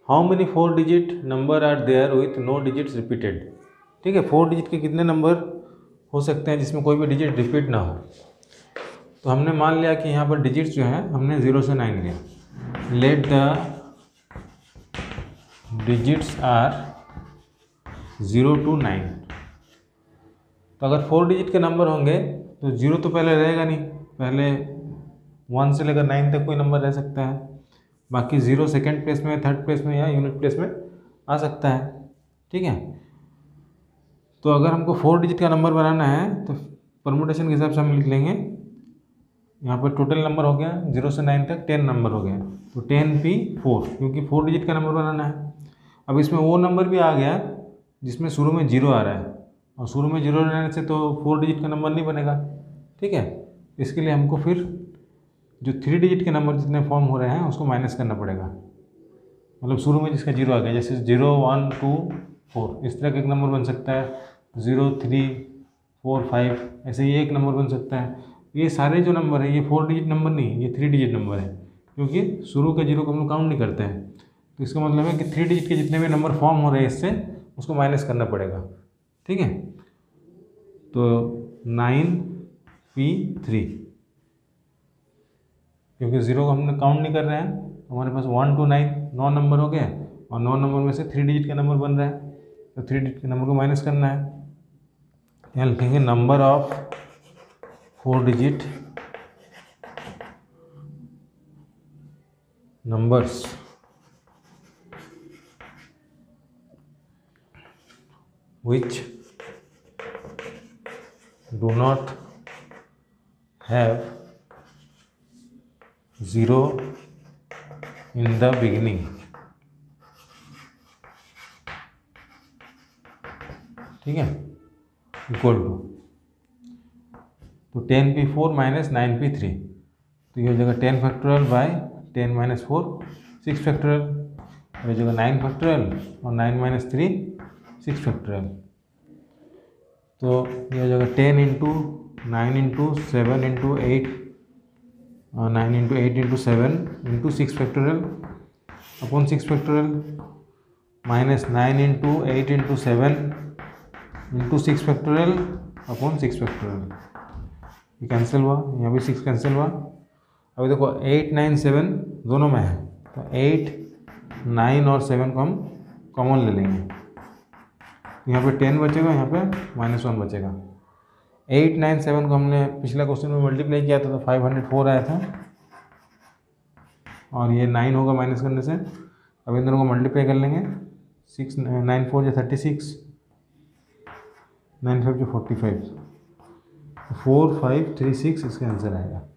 How many 4 digit number are there with no digits repeated. ठीक है, 4 digit के कितने नंबर हो सकते हैं जिसमें कोई भी डिजिट रिपीट ना हो। तो हमने मान लिया कि यहाँ पर डिजिट्स जो है हमने 0 से 9 लिया। Let the digits are 0 to 9। तो अगर 4 डिजिट के नंबर होंगे तो 0 तो पहले रहेगा नहीं, पहले 1 से लेकर 9 तक कोई नंबर रह सकता है, बाकी 0 सेकेंड प्लेस में, थर्ड प्लेस में या यूनिट प्लेस में आ सकता है। ठीक है, तो अगर हमको 4 डिजिट का नंबर बनाना है तो परमुटेशन के हिसाब से हम लिख लेंगे। यहाँ पर टोटल नंबर हो गया 0 से 9 तक 10 नंबर हो गया, तो 10p4, क्योंकि 4 डिजिट का नंबर बनाना है। अब इसमें वो नंबर भी आ गया जिसमें शुरू में 0 आ रहा है, और शुरू में 0 रहने से तो 4 डिजिट का नंबर नहीं बनेगा। ठीक है, इसके लिए हमको फिर जो 3 डिजिट के नंबर जितने फॉर्म हो रहे हैं उसको माइनस करना पड़ेगा। मतलब शुरू में जिसका 0 आ गया, जैसे 0 1 2 4, इस तरह का एक नंबर बन सकता है, 0 3 4 5, ऐसे ही एक नंबर बन सकता है। ये सारे जो नंबर है ये 4 डिजिट नंबर नहीं, ये 3 डिजिट नंबर है, क्योंकि शुरू के 0 को हम लोग काउंट नहीं करते हैं। तो इसका मतलब है कि 3 डिजिट के जितने भी नंबर फॉर्म हो रहे हैं इससे, उसको माइनस करना पड़ेगा। ठीक है, तो 9p3, क्योंकि 0 को हमने काउंट नहीं कर रहे हैं, हमारे पास 1 to 9 नंबर हो गए, और 9 नंबर में से 3 डिजिट का नंबर बन रहा है, तो 3 डिजिट के नंबर को माइनस करना है। यहाँ लिखेंगे number of 4 digit numbers which do not have 0 in the beginning। ठीक है, इक्वल टू, तो 10p4 माइनस 9p3, तो ये हो जाएगा 10 फैक्टोरियल बाय 10 माइनस 4 6 फैक्टोरियल, और हो जाएगा 9 फैक्टोरियल और 9 माइनस 3 6 फैक्टोरियल। तो ये हो जाएगा 10 into 9 into 7 into 8, 9 into 8 into 7 into 6 factorial upon 6 factorial, minus 9 into 8 into 7 into 6 factorial upon 6 factorial. ये कैंसिल हुआ, यहाँ भी 6 कैंसिल हुआ। अभी देखो 8 9 7 दोनों में है, तो 8 9 और 7 को हम कॉमन ले लेंगे, यहाँ पे 10 बचेगा, यहाँ पे -1 बचेगा। 8 9 7 को हमने पिछला क्वेश्चन में मल्टीप्लाई किया था तो 504 आया था, और ये 9 होगा माइनस करने से। अब इन दोनों को मल्टीप्लाई कर लेंगे, 6 9 4 जो 36, 9 5 जो 45, 4 5 3 6 इसका आंसर आएगा।